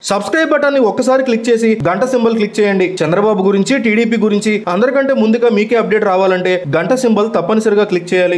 Subscribe button ని ఒక్కసారి click చేసి గంట సింబల్ క్లిక్ చేయండి. చంద్రబాబు గురించి, టీడీపీ గురించి అందరికంటే ముందుగా మీకే అప్డేట్ రావాలంటే గంట సింబల్ తప్పనిసరిగా క్లిక్ చేయాలి.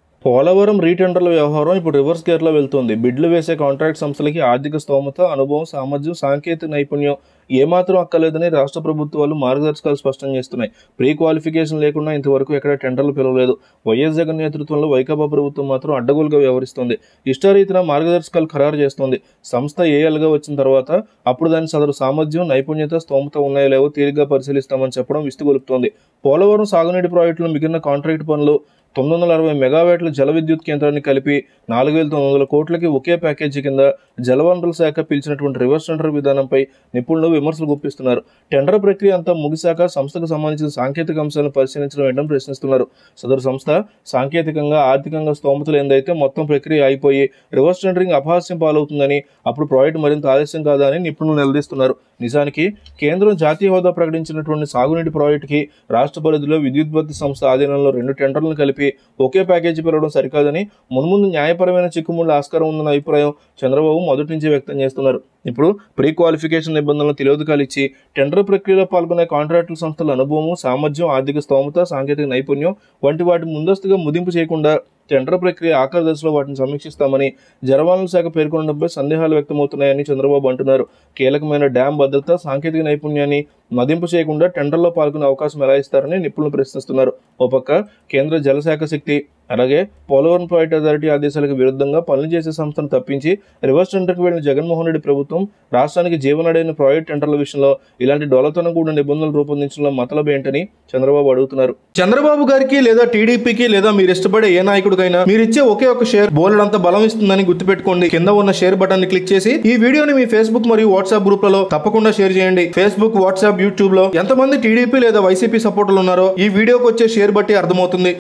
పోలవరం రీటెండర్ల వ్యవహారం ఇప్పుడు రివర్స్ గేర్లో వెళ్తుంది. బిడ్లు వేసే కాంట్రాక్ట్ సంస్థలకి ఆర్థిక స్తోమత, అనుభవం, సామర్థ్యం, సాంకేతిక నైపుణ్యం ఏమాత్రం అక్కర్లేదని రాష్ట్ర ప్రభుత్వాలు మార్గదర్శకాలు స్పష్టం చేస్తున్నాయి. ప్రీ క్వాలిఫికేషన్ లేకుండా ఇంతవరకు ఎక్కడ టెండర్లు పిలవలేదు. వైఎస్ జగన్ నేతృత్వంలో వైకాపా ప్రభుత్వం మాత్రం అడ్డగోలుగా వ్యవహరిస్తోంది. ఇష్టారీతిన మార్గదర్శకాలు ఖరారు చేస్తోంది. సంస్థ ఏఎల్గా వచ్చిన తర్వాత అప్పుడు దాని సదరు సామర్థ్యం, నైపుణ్యత, స్తోమత ఉన్నాయో లేవో తీరిగ్గా పరిశీలిస్తామని చెప్పడం విస్తుగొలుపుతోంది. పోలవరం సాగునీటి ప్రాజెక్టులో మిగిలిన కాంట్రాక్ట్ పనులు 960 మెగావాట్ల జల విద్యుత్ కేంద్రాన్ని కలిపి 4,900 కోట్లకి ఒకే ప్యాకేజీ కింద జలవనరుల శాఖ పిలిచినటువంటి రివర్స్ టెండర్ విధానంపై నిపుణులు విమర్శలు గుప్పిస్తున్నారు. టెండర్ ప్రక్రియ అంతా ముగిశాక సంస్థకు సంబంధించిన సాంకేతిక అంశాలను పరిశీలించడం ఏంటని ప్రశ్నిస్తున్నారు. సదరు సంస్థ సాంకేతికంగా, ఆర్థికంగా స్తోమత లేనిదైతే మొత్తం ప్రక్రియ అయిపోయి రివర్స్ టెండరింగ్ అపహాస్యం పాలవుతుందని, అప్పుడు ప్రాజెక్టు మరింత ఆలస్యం కాదా అని నిపుణులు నిలదీస్తున్నారు. నిజానికి కేంద్రం జాతీయ హోదా ప్రకటించినటువంటి సాగునీటి ప్రాజెక్టుకి రాష్ట్ర పరిధిలో విద్యుత్పత్తి సంస్థ ఆధీనంలో 2 టెండర్లను కలిపి ఒకే ప్యాకేజీ పిలవడం సరికాదని, మున్ముందు న్యాయపరమైన చిక్కుముళ్ల ఆస్కారం ఉందన్న అభిప్రాయం చంద్రబాబు మొదటి నుంచి వ్యక్తం చేస్తున్నారు. ఇప్పుడు ప్రీ క్వాలిఫికేషన్ నిబంధనలు తెలియదుకాలు ఇచ్చి టెండర్ ప్రక్రియలో పాల్గొనే కాంట్రాక్టుల సంస్థల అనుభవము, సామర్థ్యం, ఆర్థిక స్తోమత, సాంకేతిక నైపుణ్యం వంటి వాటి ముందస్తుగా ముదింపు చేయకుండా టెండర్ ప్రక్రియ ఆఖరి దశలో వాటిని సమీక్షిస్తామని జలవనరుల శాఖ పేర్కొనడంపై సందేహాలు వ్యక్తమవుతున్నాయని చంద్రబాబు అంటున్నారు. కీలకమైన డ్యాం భద్రత, సాంకేతిక నైపుణ్యాన్ని మదింపు చేయకుండా టెండర్లో పాల్గొనే అవకాశం ఎలా ఇస్తారని నిపుణులు ప్రశ్నిస్తున్నారు. ఓ పక్క కేంద్ర జలశాఖ శక్తి, అలాగే పోలవరం ప్రాజెక్ట్ అథారిటీ ఆదేశాలకు విరుద్ధంగా పనులు చేసే సంస్థను తప్పించి రివర్స్ టెండర్కి వెళ్లిన జగన్మోహన్ రెడ్డి ప్రభుత్వం రాష్ట్రానికి జీవనడైన ప్రాజెక్ట్ టెండర్ల విషయంలో ఇలాంటి డొలతనం కూడిన నిబంధనలు రూపొందించడంలో మతలబు ఏంటని చంద్రబాబు అడుగుతున్నారు. చంద్రబాబు గారికి లేదా టీడీపీకి లేదా మీరు ఇష్టపడే ఏ నాయకుడికైనా మీరు ఇచ్చే ఒకే ఒక షేర్ బోలెడంత బలం ఇస్తుందని గుర్తుపెట్టుకోండి. కింద ఉన్న షేర్ బటన్ ని క్లిక్ చేసి ఈ వీడియోని మీ ఫేస్బుక్ మరియు వాట్సాప్ గ్రూప్లలో తప్పకుండా షేర్ చేయండి. ఫేస్బుక్, వాట్సాప్, యూట్యూబ్ లో ఎంతమంది టీడీపీ లేదా వైసీపీ సపోర్టర్లు ఉన్నారో ఈ వీడియోకి వచ్చే షేర్ బట్టి అర్థమవుతుంది.